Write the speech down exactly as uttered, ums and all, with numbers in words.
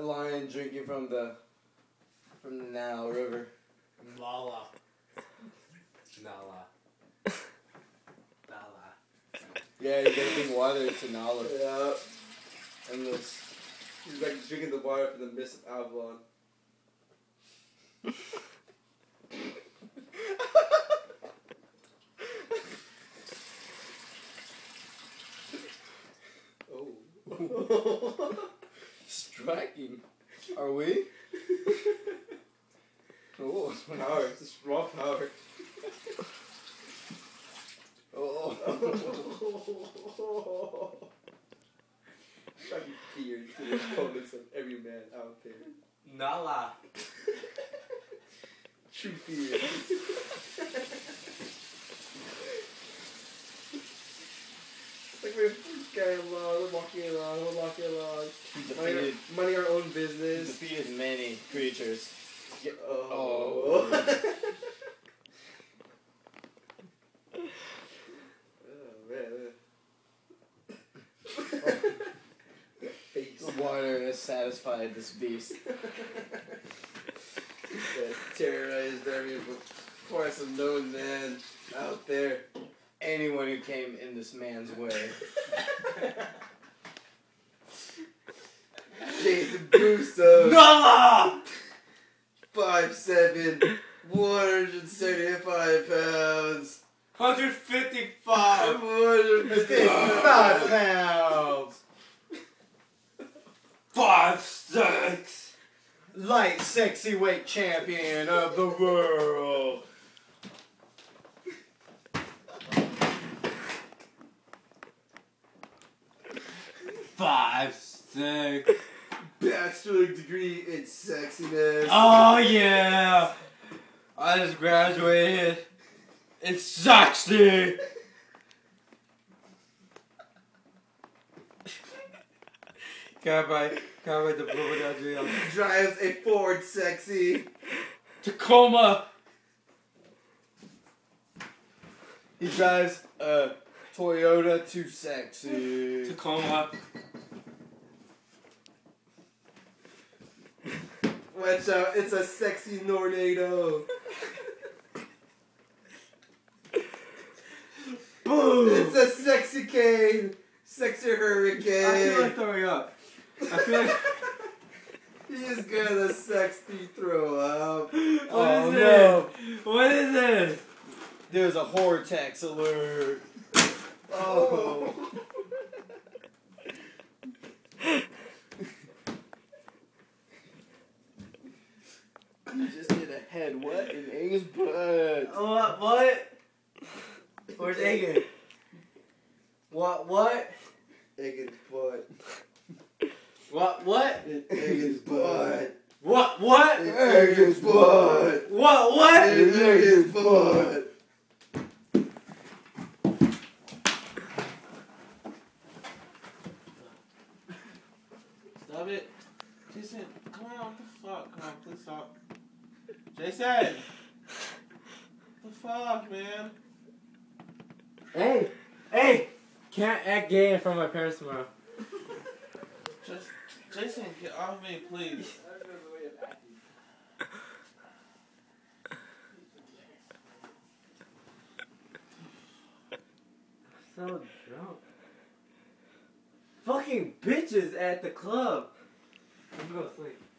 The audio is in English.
lion drinking from the from the Nile River. Nala. Nala. Nala. Yeah, he's drinking water to Nala. Yeah. Endless. He's like drinking the water from the mist of Avalon. Oh. Striking. Are we? Oh. Power. It's just raw power. Oh. Striking fear to the opponents of every man out there. Nala. True fear. Like we're carrying along, we're walking along, we're walking along. Money, Defeated, money our own business. defeated many creatures. Yeah, oh. Oh. Oh, man. Face. The water has satisfied this beast. That's terrorized every course of known man out there. Anyone who came in this man's way. Jason Gusto. Nala! five seven, one hundred seventy-five pounds. one hundred fifty-five. one hundred fifty-five Five pounds. Five, six. Light sexy weight champion of the world. Five, six. Bachelor degree in sexiness. Oh yeah! I just graduated. It's sexy! Can I buy, can I buy the blue one? Drives a Ford sexy. Tacoma! He drives a Toyota Too Sexy. Tacoma. Watch out, it's a sexy tornado. Boom! It's a sexy cane. Sexy hurricane. I feel like throwing up. I feel like... He's gonna sexy throw up. What is Oh, this? no. What is this? There's a Hortex alert. Oh. He just did a head what in Aang's butt. What? What? Where's Egan? What? What? Egan's butt. What? What? In Egan's butt. What? What? In Egan's butt. What? What? In Egan's butt. Stop it. Jason, come on, what the fuck? Come on, please stop. Jason! What the fuck, man? Hey! Hey! Can't act gay in front of my parents tomorrow. Just, Jason, get off me, please. So drunk. Fucking bitches at the club. I'm gonna go to sleep.